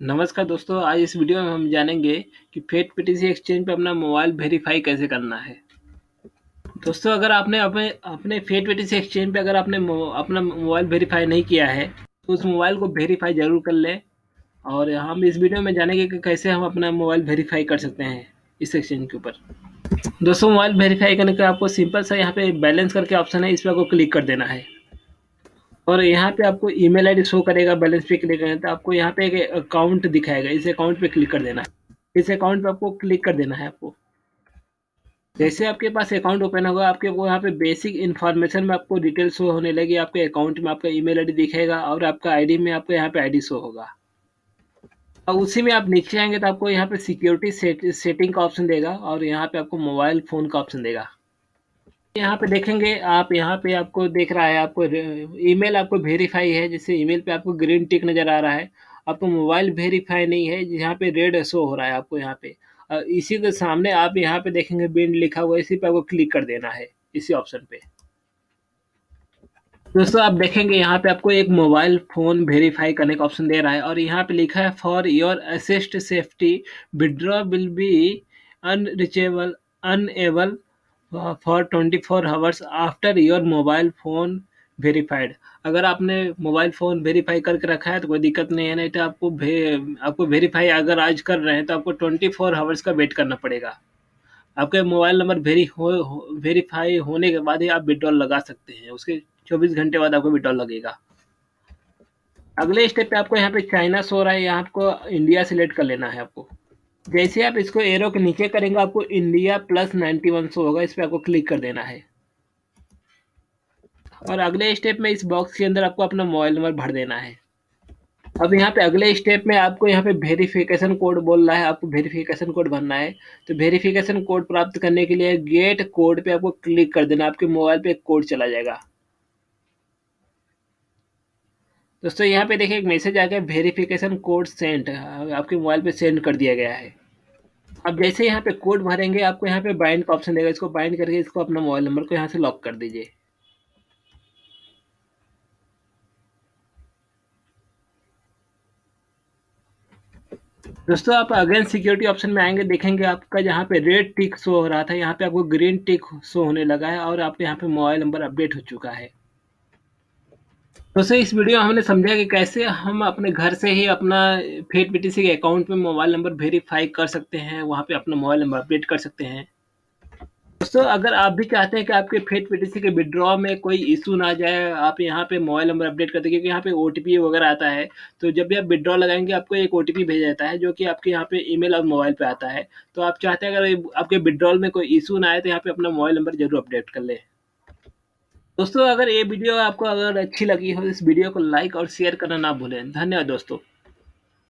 नमस्कार दोस्तों, आज इस वीडियो में हम जानेंगे कि फेट पीटीसी एक्सचेंज पे अपना मोबाइल वेरीफाई कैसे करना है। दोस्तों, अगर आपने अपने अपने फेट पीटीसी एक्सचेंज पे अगर आपने अपना मोबाइल वेरीफाई नहीं किया है तो उस मोबाइल को वेरीफाई जरूर कर लें। और हम इस वीडियो में जानेंगे कि कैसे हम अपना मोबाइल वेरीफाई कर सकते हैं इस एक्सचेंज के ऊपर। दोस्तों, मोबाइल वेरीफाई करने का आपको सिंपल सा यहाँ पे बैलेंस करके ऑप्शन है, इस पर आपको क्लिक कर देना है। और यहाँ पे आपको ईमेल आईडी शो करेगा। बैलेंस पे क्लिक करें तो आपको यहाँ पे एक अकाउंट दिखाएगा, इस अकाउंट पे क्लिक कर देना है। इस अकाउंट पे आपको क्लिक कर देना है। आपको जैसे आपके पास अकाउंट ओपन होगा, आपके वो यहाँ पे बेसिक इन्फॉर्मेशन में आपको डिटेल शो होने लगी। आपके अकाउंट में आपका ईमेल आईडी दिखेगा और आपका आईडी में आपको यहाँ पे आईडी शो होगा। और उसी में आप नीचे आएंगे तो आपको यहाँ पे सिक्योरिटी सेटिंग का ऑप्शन देगा और यहाँ पे आपको मोबाइल फ़ोन का ऑप्शन देगा। यहाँ पे देखेंगे आप, यहाँ पे आपको देख रहा है, आपको ईमेल आपको वेरीफाई है, जिससे ईमेल पे आपको ग्रीन टिक नज़र आ रहा है। आपको मोबाइल वेरीफाई नहीं है, यहाँ पे रेड शो हो रहा है आपको यहाँ पे। इसी के सामने आप यहाँ पे देखेंगे बिंड लिखा हुआ है, इसी पे आपको क्लिक कर देना है, इसी ऑप्शन पे। दोस्तों, आप देखेंगे यहाँ पे आपको एक मोबाइल फ़ोन वेरीफाई करने का ऑप्शन दे रहा है और यहाँ पे लिखा है for your assist safety withdraw will be unreachable unable for 24 hours after your mobile phone verified. अगर आपने मोबाइल फ़ोन वेरीफाई करके रखा है तो कोई दिक्कत नहीं है, नहीं तो आपको वेरीफाई अगर आज कर रहे हैं तो आपको 24 आवर्स का वेट करना पड़ेगा। आपके मोबाइल नंबर वेरीफाई होने के बाद ही आप विड्रॉल लगा सकते हैं। उसके 24 घंटे बाद आपको विड्रॉल लगेगा। अगले स्टेप पे आपको यहाँ पे चाइना शो रहा है, यहाँ आपको इंडिया सिलेक्ट कर लेना है। आपको जैसे आप इसको एरो के नीचे करेंगे आपको इंडिया +91 शो होगा, इस पर आपको क्लिक कर देना है। और अगले स्टेप में इस बॉक्स के अंदर आपको अपना मोबाइल नंबर भर देना है। अब यहाँ पे अगले स्टेप में आपको यहाँ पे वेरिफिकेशन कोड बोल रहा है, आपको वेरिफिकेशन कोड भरना है। तो वेरिफिकेशन कोड प्राप्त करने के लिए गेट कोड पे आपको क्लिक कर देना, आपके मोबाइल पे एक कोड चला जाएगा। दोस्तों, यहाँ पे देखिए एक मैसेज आ गया, वेरिफिकेशन कोड सेंड, आपके मोबाइल पे सेंड कर दिया गया है। अब जैसे यहाँ पे कोड भरेंगे आपको यहाँ पे बाइंड का ऑप्शन देगा, इसको बाइंड करके इसको अपना मोबाइल नंबर को यहाँ से लॉक कर दीजिए। दोस्तों, आप अगेन सिक्योरिटी ऑप्शन में आएंगे, देखेंगे आपका जहाँ पे रेड टिक शो हो रहा था, यहाँ पे आपको ग्रीन टिक शो होने लगा है और आपके यहाँ पे मोबाइल नंबर अपडेट हो चुका है। दोस्तों, इस वीडियो में हमने समझा कि कैसे हम अपने घर से ही अपना फेट पीटीसी के अकाउंट में मोबाइल नंबर वेरीफाई कर सकते हैं, वहाँ पे अपना मोबाइल नंबर अपडेट कर सकते हैं। दोस्तों, अगर आप भी चाहते हैं कि आपके फेट पीटीसी के विड्रॉ में कोई इशू ना जाए, आप यहाँ पे मोबाइल नंबर अपडेट करते हैं, क्योंकि यहाँ पे ओटीपी वगैरह आता है। तो जब भी आप विड्रॉ लगाएंगे आपको एक ओटीपी भेजा जाता है, जो कि आपके यहाँ पे ईमेल और मोबाइल पे आता है। तो आप चाहते हैं अगर आपके विड्रॉल में कोई इशू ना आए तो यहाँ पे अपना मोबाइल नंबर जरूर अपडेट कर लें। दोस्तों, अगर ये वीडियो आपको अगर अच्छी लगी हो, इस वीडियो को लाइक और शेयर करना ना भूलें। धन्यवाद दोस्तों।